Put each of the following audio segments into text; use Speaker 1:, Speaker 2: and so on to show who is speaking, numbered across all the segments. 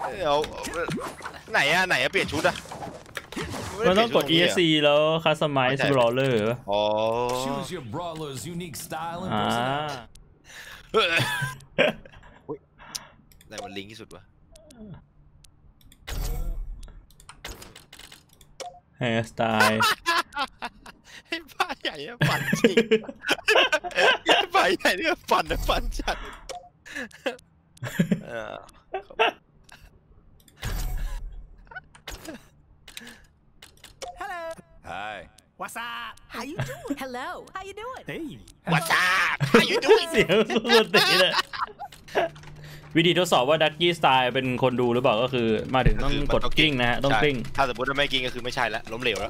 Speaker 1: เดี๋ยวไหนอะเปลี่ยนชุดอะ
Speaker 2: มันต้องกด ESC แล้ว Customize Brawler
Speaker 1: อ๋อไหนมันลิงที่สุดวะ
Speaker 2: แฮร์สไตล์
Speaker 1: ให้ป้าใหญ่ฟันจริงป้าใหญ่เนี่ยฟันจัด
Speaker 3: Hi.
Speaker 4: What's up? How you doing?
Speaker 5: Hello. How you doing?
Speaker 4: Hey.
Speaker 1: What's up? How you doing?
Speaker 2: เสียงสุดตีเลยวิธีทดสอบว่าดักกี้สไตล์เป็นคนดูหรือเปล่าก็คือมาถึงต้องกดกิ้งนะฮะต้องกิ้ง
Speaker 1: ถ้าสมมติว่าไม่กิ้งก็คือไม่ใช่แล้วล้มเหลว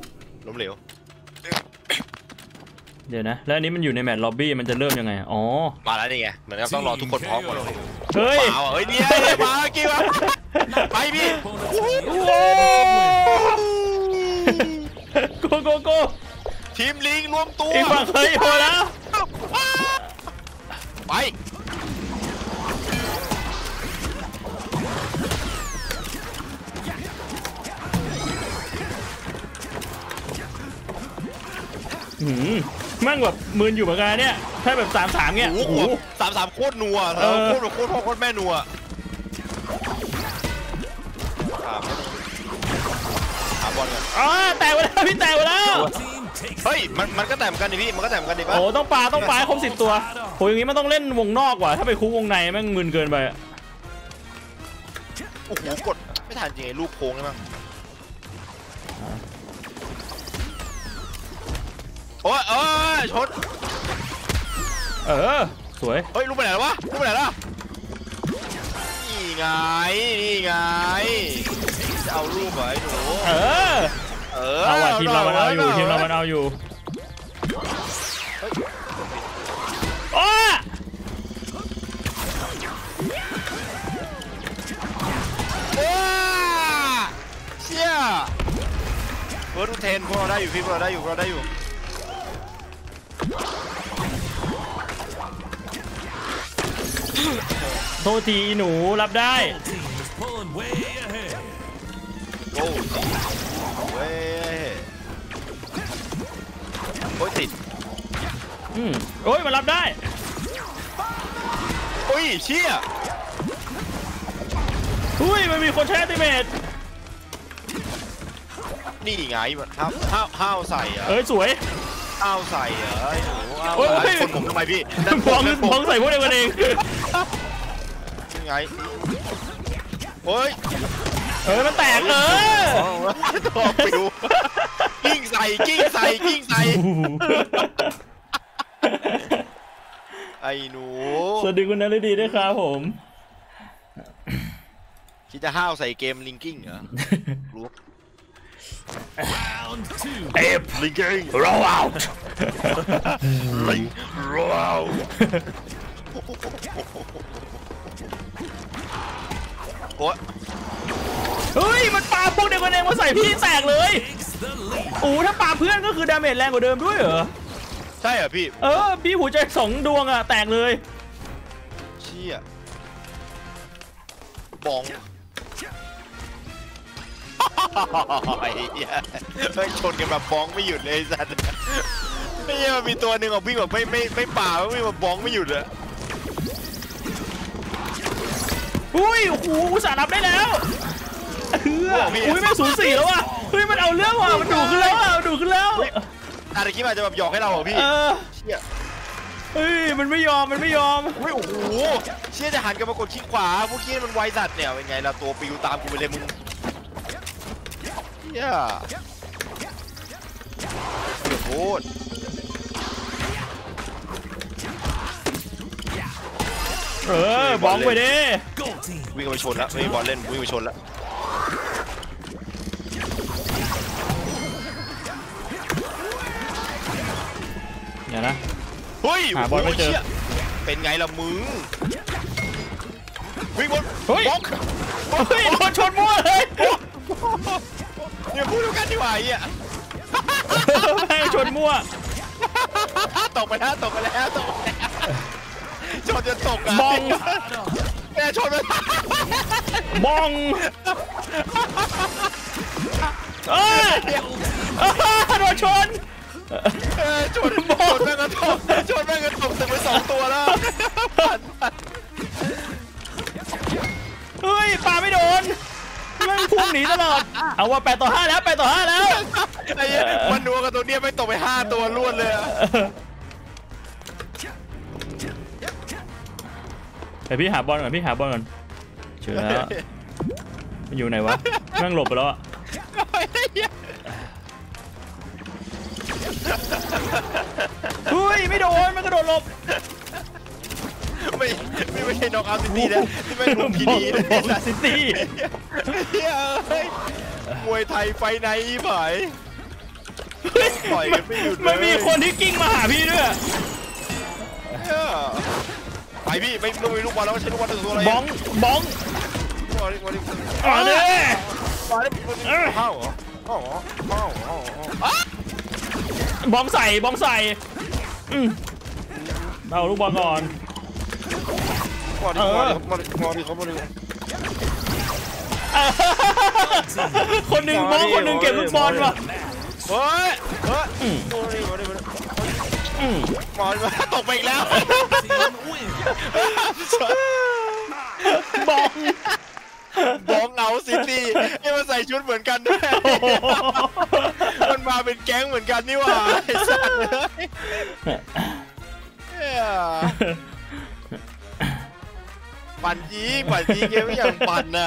Speaker 2: เดี๋ยวนะแล้วอันนี้มันอยู่ในแมตช์ล็อบบี้มันจะเริ่มยังไงอ๋อ
Speaker 1: มาแล้วนี่ไงเหมือนกับต้องรอทุกคนพร้อมหมดเลย
Speaker 2: เฮ้ย
Speaker 1: เนี่ยมากี่วะไปพี่
Speaker 2: โก
Speaker 1: ทีมลิงรวมตัว
Speaker 2: อีกฝั่งเคยพอแล้ว
Speaker 1: ไป
Speaker 2: มั่งแบบมืนอยู่เหมือนกันเนี่ยถ้าแบบ3-3เนี่ย
Speaker 1: โอ้โห3-3โคตรนัวโคตรแม่นัวหาบอลกัน
Speaker 2: แตกไปแล้วพี่แตกไปแล้ว
Speaker 1: เฮ้ยมันก็แตกเหมือนกันดิพี่มันก็แตกเหมือนกันดิป่ะ
Speaker 2: โอ้ต้องปาให้ครบ10 ตัวโหอย่างงี้มันต้องเล่นวงนอกว่ะถ้าไปคุกวงในแม่งมึนเกินไป
Speaker 1: โอ้โหกดไม่ทันจริงไอ้ลูกโค้งเลยมั้งโอ้ยชน
Speaker 2: สวย
Speaker 1: เฮ้ยลูกไปไหนแล้ววะนี่ไงจะเอาลูกเหรอไอ้หนู
Speaker 2: เอาว่ะทีมเรามันเอาอยู่โอ้
Speaker 1: เชี่ยเวิร์ดเทนพวกเราได้อยู่พี่พวกเราได้อยู่
Speaker 2: โทษทีหนูรับได้
Speaker 1: โอ้ยติด
Speaker 2: โอ้ยมันรับได้
Speaker 1: โอ้ยเชี่ย
Speaker 2: มันมีคนใช้อัลติเมท
Speaker 1: นี่ไงมันห้าวใส่
Speaker 2: สวย
Speaker 1: ห้าวใส่ไอ้หนูคนผมทำไมพี่
Speaker 2: พ้องใส่พวกเดียวกันเอง
Speaker 1: ไงโอ้ย
Speaker 2: มันแตก
Speaker 1: ตัวไปดูกิ้งใส่ไอ้หนู
Speaker 2: สวัสดีคุณนฤดีด้วยครับผม
Speaker 1: คิดจะห้าวใส่เกมลิงกิ้งเหรอรู้Linking roll out roll out
Speaker 2: มันปาพวกเดียวกันเองมาใส่พี่แตกเลยถ้าปาเพื่อนก็คือดาเมจแรงกว่าเดิมด้วยเหรอ
Speaker 1: ใช่เหรอพี่
Speaker 2: พี่หัวใจ2 ดวงแตกเลย
Speaker 1: เชี่ยบองไม่ชนกันแบบบ้องไม่หยุดเลยสัตว์ไม่ใช่มันมีตัวหนึ่งวิ่งแบบไม่ป่าวิ่งแบบบ้องไม่หยุดเลย
Speaker 2: โอ้โหสารับได้แล้วไม่0-4แล้วว่ะมันเอาเรื่องว่ะมันดูขึ้นแล้ว
Speaker 1: อะไรคิดว่าจะแบบหยอกให้เราเหรอพี่เชี่ย
Speaker 2: มันไม่ยอม
Speaker 1: โอ้โหเชี่ยจะหันกันมากดขี้ขวาพวกกี้มันไวสัตว์เนี่ยเป็นไงเราตัวปิวตามกูไปเลยมึงเดือดโคตร
Speaker 2: บ้องไปดิ
Speaker 1: วิ่งไปชนแล้วไม่มีบอลเล่นวิ่งไปชนแล้ว
Speaker 2: อย่านะ
Speaker 1: หาบอลไม่เจอเป็นไงล่ะมึงวิ่งบอลบล็อก
Speaker 2: โดนชนมั่วเลย
Speaker 1: เนี่ยพูดด้วยกันดีกว่า
Speaker 2: แม่งชนมั่ว
Speaker 1: ตกไปแล้วชนจะตก
Speaker 2: บ้อง
Speaker 1: แม่ชนไป
Speaker 2: บ้องโดนชน
Speaker 1: ชนแม่งกระตกตึกไป2 ตัวแล้ว
Speaker 2: เฮ้ยปาไม่โดนแม่งพุ่งหนีตลอดเอาว่า8-5แล้ว8-5แล้ว
Speaker 1: ไอ้มันนัวกับตัวเนี้ยไม่ตกไป5 ตัวรวดเลย
Speaker 2: เดี๋ยวพี่หาบอลก่อนเจอแล้วมันอยู่ไหนวะแม่งหลบไปแล้วอะเฮ้ยไม่โดนมันกระโดดหลบ
Speaker 1: ไม่ใช่น็อกเอาท์ซิตี้นะที่ไม่ลุมพีดีเลย
Speaker 2: ซิตี้
Speaker 1: มวยไทยไฟในผายปล่อยกันไม่หยุดเลย
Speaker 2: มันมีคนที่กิ้งมาหาพี่ด้วย
Speaker 1: ไปพี่ไม่ต้องมีลูกบอลแล้วใช้ลูกบอลตัวอะไร
Speaker 2: บ้อง
Speaker 1: มา
Speaker 2: ดิ
Speaker 1: เข้าเหรอ
Speaker 2: บ้องใส่เอาลูกบอลก่อนคนหนึ่งบ้องคนหนึ่งเก็บลูกบอลว่ะ
Speaker 1: มาตกไปอีกแล้ว
Speaker 2: บ้
Speaker 1: องเอาซิตี้ให้มันใส่ชุดเหมือนกันด้วยมันมาเป็นแก๊งเหมือนกันนี่หว่าไอ้สัตว์เลยปั่นจีเกมไม่อย่างปั่นน่ะ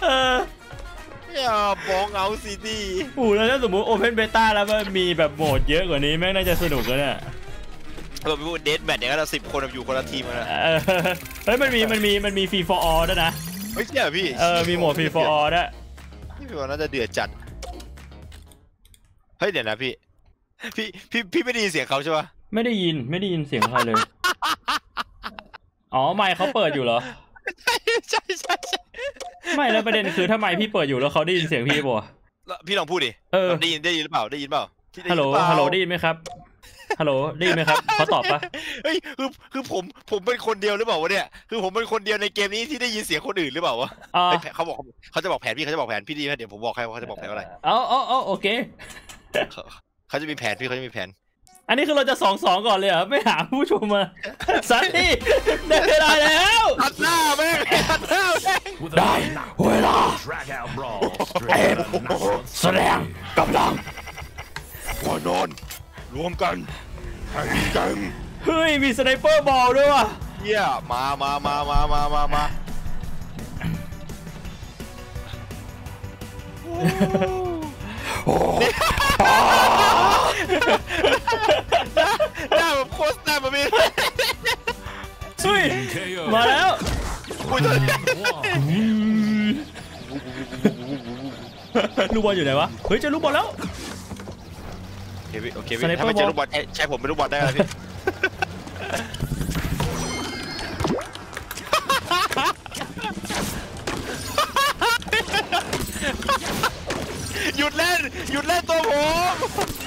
Speaker 1: บ้องเอาซิตี้
Speaker 2: แล้วถ้าสมมติโอเพนเบต้าแล้วมันมีแบบโหมดเยอะกว่านี้แม่งน่าจะสนุกกันเนี่ย
Speaker 1: เราไปพูดเดทแมทเนี่ยก็เรา10 คนอยู่คนละทีมกัน
Speaker 2: เฮ้ยมันมีฟรีฟอร์ออลด้วยนะ
Speaker 1: เฮ้ยเจ๋อพี่
Speaker 2: มีโหมดฟรีฟอร์ออลด้วย
Speaker 1: พี่ว่าน่าจะเดือดจัดเฮ้ยเดี๋ยวนะพี่ไม่ได้ยินเสียงเขาใช่ปะ
Speaker 2: ไม่ได้ยินเสียงใครเลยอ๋อไมค์เขาเปิดอยู่เหรอ
Speaker 1: ใช่
Speaker 2: ไม่แล้วประเด็นคือถ้าไมค์พี่เปิดอยู่แล้วเขาได้ยินเสียงพี่ป่ะ
Speaker 1: พี่ลองพูดดิได้ยินหรือเปล่า
Speaker 2: ฮัลโหลได้ยินไหมครับฮัลโหลได้ยินไหมครับเขาตอบปะ
Speaker 1: เฮ้ยคือผมเป็นคนเดียวหรือเปล่าวะเนี่ยคือผมเป็นคนเดียวในเกมนี้ที่ได้ยินเสียงคนอื่นหรือเปล่าวะเขาจะบอกแผนพี่ดีเดี๋ยวผมบอกให้ว่าเขาจะบอกแผนอะไร
Speaker 2: โอเค
Speaker 1: เขาจะมีแผนพี่เขาจะมีแผน
Speaker 2: อันนี้คือเราจะ2-2ก่อนเลยเหรอไม่หาผู้ชมมาสันนี่ได้เวลาแล้ว
Speaker 1: ตัดหน้าแม่ง
Speaker 2: ได้เวลาแสดงกำลัง
Speaker 1: หัวนอนรวมกันให้จัง
Speaker 2: เฮ้ยมีสไนเปอร์บอลด้วยว่ะ
Speaker 1: เยี่ยมาหน้าแบบโคตรหน้าแบบนี้
Speaker 2: เฮ้ยมาแล้วลูกบอลอยู่ไหนวะเฮ้ยเจอลูกบอลแล้ว
Speaker 1: โอเคถ้าไม่เจอลูกบอลใช้ผมเป็นลูกบอลได้แล้วพี่หยุดเล่นตัวผม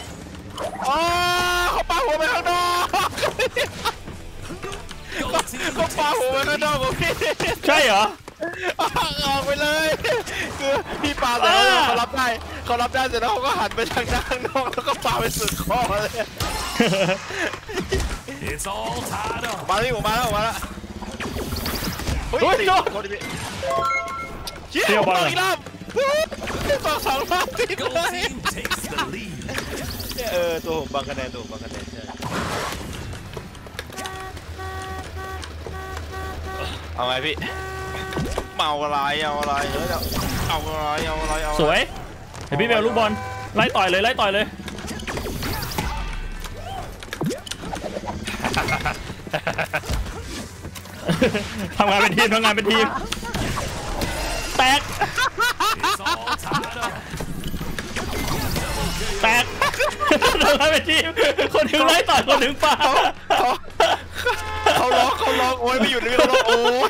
Speaker 1: เขาปาหัวไปข้างนอกเขาปาหัวไปข้างนอกพี่
Speaker 2: ใช่เหรอ
Speaker 1: ออกไปเลยคือพี่ปาแต่เขารับได้เสร็จแล้วเขาก็หันไปทางด้านนอกแล้วก็ปาไปสุดคอเลยมาที่ผมมาแล้วเฮ้ยโดนดิเชี่ยวบอลอีกรอบ2 รอบติดเลยตัวผมบังคะแนนใช่เอาไงพี่เมาอะไรเอาอะไร
Speaker 2: สวยเดี๋ยวพี่ไปเอาลูกบอลไล่ต่อยเลยทำงานเป็นทีมแตกทำงานเป็นทีมคนหนึ่งไล่ต่อยคนหนึ่งป่า
Speaker 1: เขาล็อกโอ้ยไม่หยุดเลยเขาล็อกโอ้ย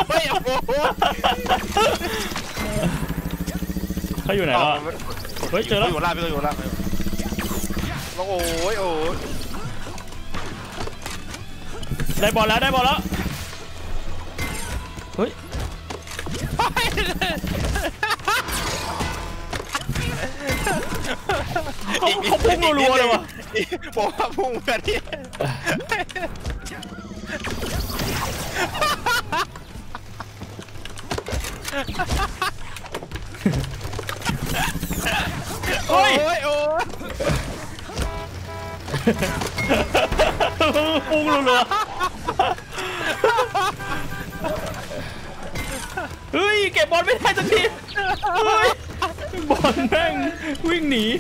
Speaker 2: เขาอยู่ไหนวะเฮ้ยเจอแล้ว
Speaker 1: อยู่ล่างพี่ก็อยู่ล่างโอ้ย
Speaker 2: ได้บอลแล้วเฮ้ยเขาพุ่งรัวๆเลยวะ
Speaker 1: ผมว่าพุ่งกันที่โอ้ย
Speaker 2: พุ่งรัวๆเฮ้ยเก็บบอลไม่ได้สักทีบอลแม่งวิ่งหนี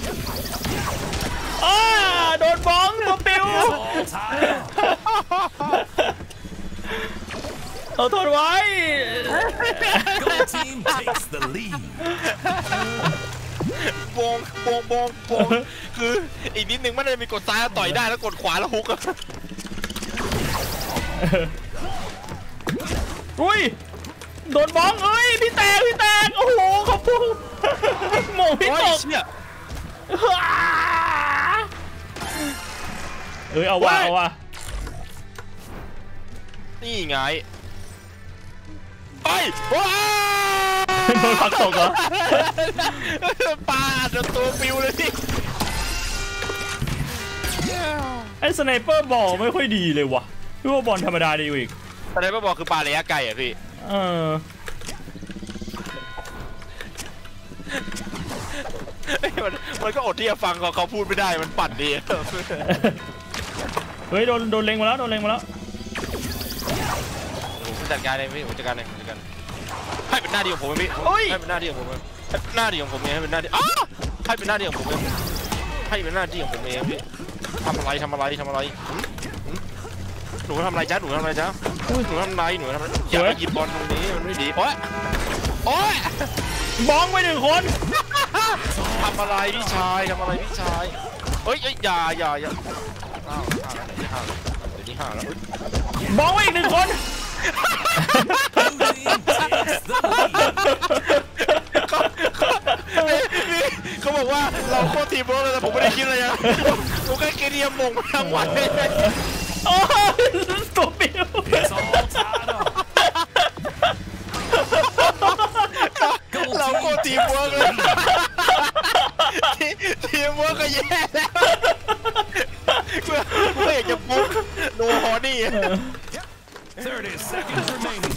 Speaker 2: โดนบ้องตัวปิวเอาทนไว้
Speaker 4: Goal team takes the lead.
Speaker 1: บงคืออีกนิดนึงมันจะมีกดซ้ายแล้วต่อยได้แล้วกดขวาแล้วฮุกอะ
Speaker 2: อุ้ยโดนบ้องเอ้ยพี่แตกโอ้โหเขาพุ่งหม่งพี่ตกเอาว่ะ
Speaker 1: นี่ไงไอ้ว้า
Speaker 2: โดนพักตกเหรอ
Speaker 1: ปาดตัวปิวเลยพี่
Speaker 2: ไอ้สไนเปอร์บอลไม่ค่อยดีเลยวะพี่ว่าบอลธรรมดาดีอีก
Speaker 1: สไนเปอร์บอลคือปาระยะไกลอ่ะพี่มันก็อดที่จะฟังเขาพูดไม่ได้มันปั่นดี
Speaker 2: เฮ้ยโดนเล็งมาแล้ว
Speaker 1: ผมจัดการเองพี่ผมจัดการให้เป็นหน้าที่ของผมพี่ให้เป็นหน้าที่ของผมหน้าที่ของผมเองให้เป็นหน้าที่ให้เป็นหน้าที่ของผมเองให้เป็นหน้าที่ของผมเองพี่ทำอะไรหนูทำอะไรจ๊ะอย่าไปหยิบบอลตรงนี้มันไม่ดีโอ๊ย
Speaker 2: บ้องไป1 คน
Speaker 1: ทำอะไรพี่ชายเฮ้ยอย่าเดี๋ยวนี้5แล้ว
Speaker 2: บ้องไปอีก1 คน
Speaker 1: เขาบอกว่าเราโคตรทีมโบเลยแต่ผมไม่ได้คิดเลยนะผมแค่เกลียมมงมาทั้งวัน
Speaker 2: โอ้ตัวปิว
Speaker 1: เราโคตรทีมโบเลยทีมโบก็แย่แล้วกูอยากจะปุ๊บโนฮอนี่
Speaker 4: 30 seconds remaining.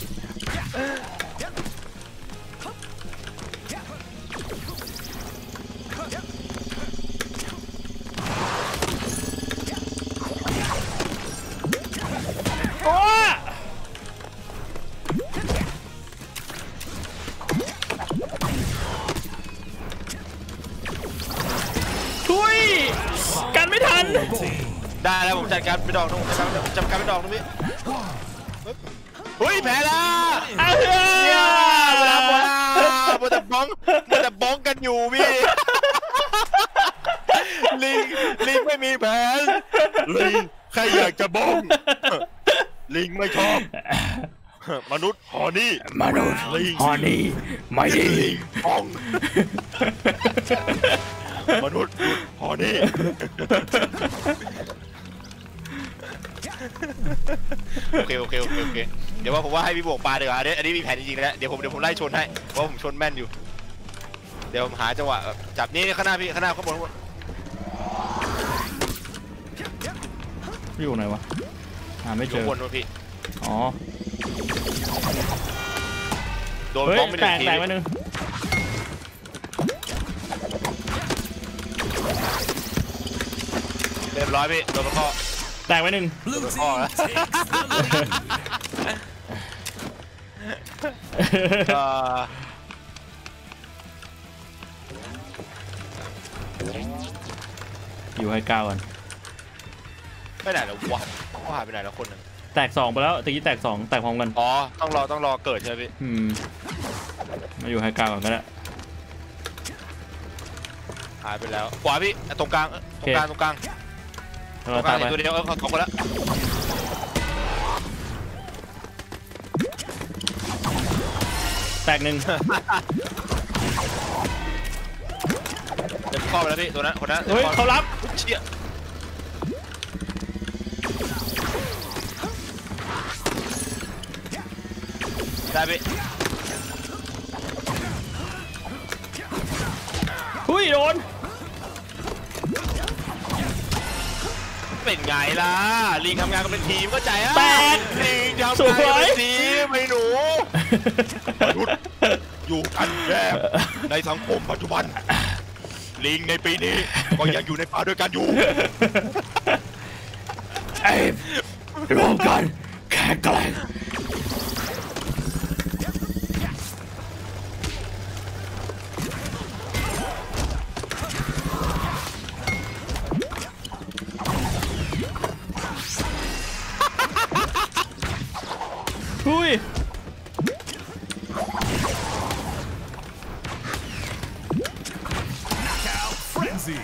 Speaker 2: ช่วยกันไม่ทัน
Speaker 1: ได้แล้วผมจัดการไปดอกนึงจัดการไปดอกนึงพี่เฮ้ยแพ้ละเวลามันจะบ้องกันอยู่พี่ลิงไม่มีแผนลิงใครอยากจะบ้องลิงไม่ชอบมนุษย์ฮอนี่ไม่ดีลิงบ้องมนุษย์ฮอนี่โอเคเดี๋ยวว่าผมว่าให้พี่บวกปลาเดี๋ยวอันนี้มีแผนจริงๆแล้วเดี๋ยวผมไล่ชนให้เพราะผมชนแม่นอยู่เดี๋ยวผมหาจังหวะจับนี่ข้างหน้าพี่ข้างหน้าข้างบน
Speaker 2: อยู่ไหนวะหาไม่เจอบ
Speaker 1: นพี่
Speaker 2: อ๋อ
Speaker 1: โดนบ้องไม่ได้ที
Speaker 2: แตกไปนึง
Speaker 1: เรียบร้อยพี่โดนข้อ
Speaker 2: แตกไป1
Speaker 1: ข้อแล้ว
Speaker 2: อยู่ให้ก้าวกัน
Speaker 1: ไปไหนแล้ววะเขาหายไปไหนแล้วคนนึง
Speaker 2: แตก2ไปแล้วตะกี้แตก2แตกพร้อมกัน
Speaker 1: อ๋อต้องรอเกิดใช่ไหมพี่
Speaker 2: มาอยู่ให้ก้าวก่อนก็ได้
Speaker 1: หายไปแล้วขวาพี่ตรงกลางตัวเดียวเขาคนละ
Speaker 2: แตก1
Speaker 1: เดี๋ยวเข้าไปแล้วพี่ตัวนั้นคนนั้น
Speaker 2: เฮ้ยเขารับ
Speaker 1: เชี่ยได้พี่
Speaker 2: หุ้ยโดน
Speaker 1: เป็นไงล่ะลิงทำงานกันเป็นทีมเข้าใจอ่ะ
Speaker 2: แตก
Speaker 1: ลิงทำงานกันเป็นทีมไม่หนูมนุษย์อยู่กันแบบในสังคมปัจจุบันลิงในปีนี้ก็ยังอยู่ในป่าด้วยกันอยู่
Speaker 2: ไอ้รวมกันแข็งแกร่งหุ้ย
Speaker 4: Knockout frenzy.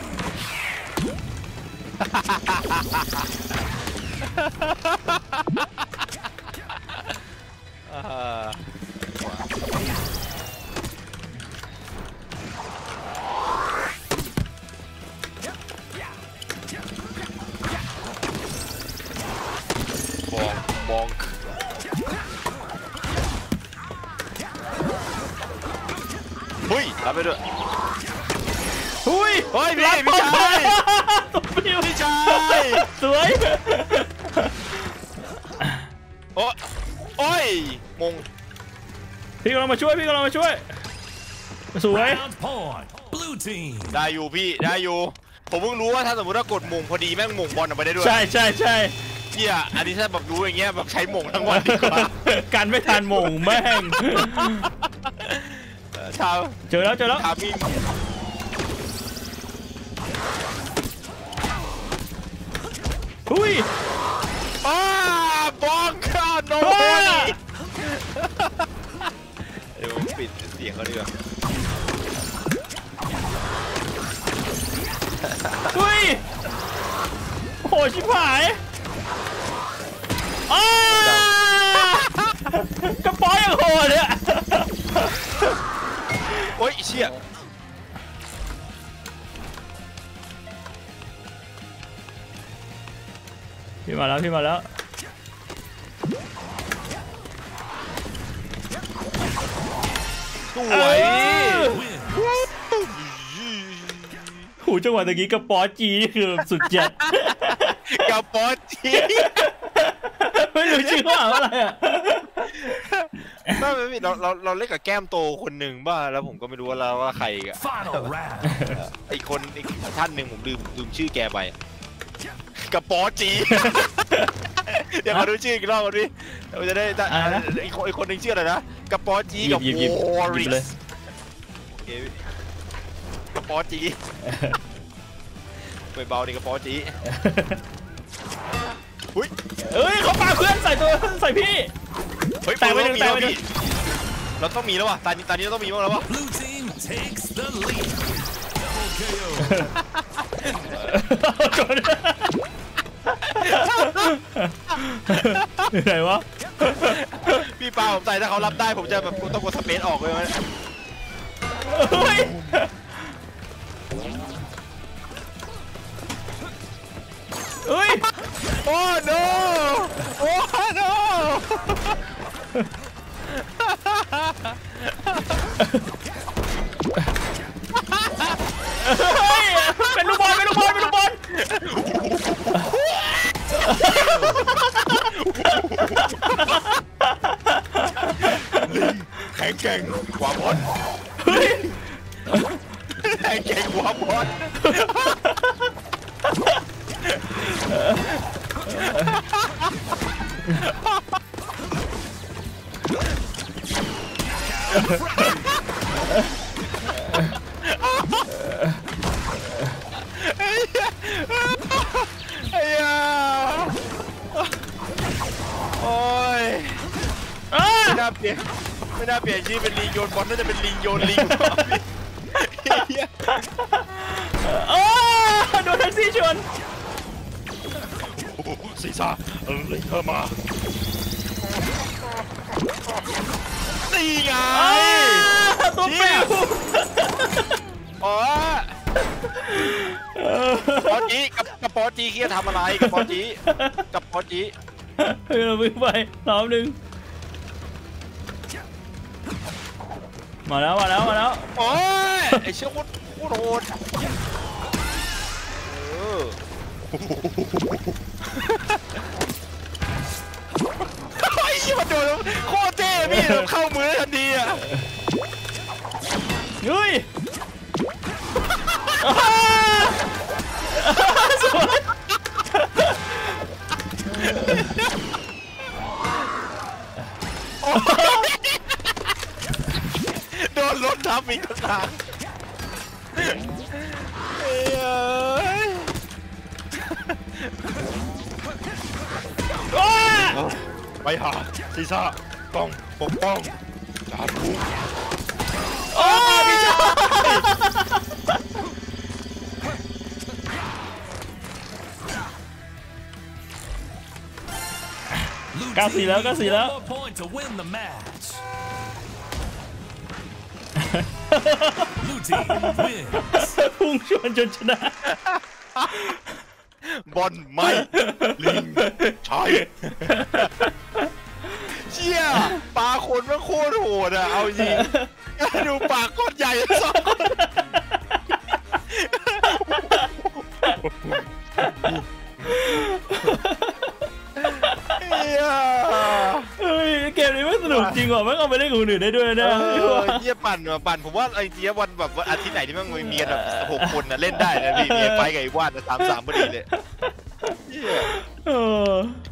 Speaker 1: บองเฮ้ยรับไปด้วย
Speaker 2: หุ้ย
Speaker 1: เฮ้ยพี่ชาย พี่ชาย
Speaker 2: สวย
Speaker 1: โอ้ยมง
Speaker 2: พี่กำลังมาช่วยสวย
Speaker 4: Round point. Blue team.
Speaker 1: ได้อยู่พี่ได้อยู่ผมเพิ่งรู้ว่าถ้าสมมติว่ากดมงพอดีแม่งมงบอลออกไปได้ด้วย
Speaker 2: ใช่
Speaker 1: เฮียอันนี้ถ้าแบบรู้อย่างเงี้ยแบบใช้มงทั้งวันดีกว่า
Speaker 2: กันไม่ทันหม่งแม่ง
Speaker 1: ชาว
Speaker 2: เจอแล้ว
Speaker 1: ถามพี่
Speaker 2: หุ้ย
Speaker 1: บองค่ะโน
Speaker 2: ว้า
Speaker 1: นี่เดี๋ยวผมปิดเสียงเขาดีกว่า
Speaker 2: หุ้ยโหชิบหายกระป๋อยอย่างโหดเนี่ย
Speaker 1: โอ้ยเชี่ย
Speaker 2: พี่มาแล้ว
Speaker 1: สวย
Speaker 4: Win.
Speaker 2: หูจังหวะตะกี้กระป๋อจีนี่คือสุดจัด
Speaker 1: กับปอจี
Speaker 2: ไม่รู้ชื่อว่าอะไรอ่ะ
Speaker 1: ไม่เราเล่นกับแก้มโตคนหนึ่งบ้าแล้วผมก็ไม่รู้ว่าใครอะ
Speaker 4: Final round.
Speaker 1: อีกท่านหนึ่งผมลืมชื่อแกไปกับปอจี เดี๋ยวมาดูชื่ออีกรอบกันดิเราจะได้อีกคนหนึ่งชื่ออะไรนะกับปอจีกับ
Speaker 2: หยิบ
Speaker 1: วอริ
Speaker 2: เลย
Speaker 1: สโอเคกับปอจีไปเบาดิกับปอจีหุ้ย
Speaker 2: เอ้ยเขาปาเพื่อนใส่พี่
Speaker 1: เฮ้ย
Speaker 2: แต่ไม่ถึง
Speaker 1: เราต้องมีแล้วว่ะตอนนี้เราต้องมีบ้างแล้วว่ะ
Speaker 4: Blue team takes the lead. Double KO.
Speaker 2: ไหนวะ
Speaker 1: พี่ปาผมใส่ถ้าเขารับได้ผมจะแบบต้องกดสเปซออกเลยมั้ย
Speaker 2: เฮ้ยเฮ้ย
Speaker 1: โอ้ no โอ้ no
Speaker 2: เฮ้ยเป็นลูกบอล
Speaker 1: ลิงแข็งแกร่งกว่าบอล
Speaker 2: เฮ้ย
Speaker 1: แข็งแกร่งกว่าบอลไอ้เหี้ยโอ้ยไม่น่าเปลี่ยนชื่อเป็นลิงโยนบอลน่าจะเป็นลิงโยนลิงพี่
Speaker 2: โดนแท็กซี่ชน
Speaker 1: ซีซ่าเลยเธอมานี่ไง
Speaker 2: ตัวเปรี้ยว
Speaker 1: อ๋อปอจีกับปอจีเคียทำอะไรกับปอจี
Speaker 2: เฮ้ยเราวิ่งไปรอบหนึ่งมาแล้ว
Speaker 1: โอ้ยไอเชี่ยวุ้นตรโหดไอ้ยี่มันโดนโคตรเท่พี่เข้ามือทันทีอ่ะ
Speaker 2: เฮ้ย
Speaker 1: โดนรถทับอีกทางไปหาซีซ่าต้องปกป้องจารุ
Speaker 2: โอ้พี่ชาย94แล้ว94แล้ว
Speaker 4: One more point to win the match. Blue team wins.
Speaker 2: พุ่งชวนจนชนะ
Speaker 1: บอลไม่ลิงใช่เชี่ยปลาคนมันโคตรโหดอ่ะเอาจริงดูปากโคตรใหญ่สองคน
Speaker 2: เฮ้ยเกมนี้ไม่สนุกจริงว่ะไม่เอาไปเล่นกับคนอื่นได้ด้วยนะ
Speaker 1: เยี่ยปั่นว่ะปั่นผมว่าไอ้เจี๊ยวันแบบอาทิตย์ไหนที่มันมีกันแบบ6 คนนะเล่นได้นะพี่มีไฟกับไอ้ว่าน3-3พอดีเลย
Speaker 2: เออ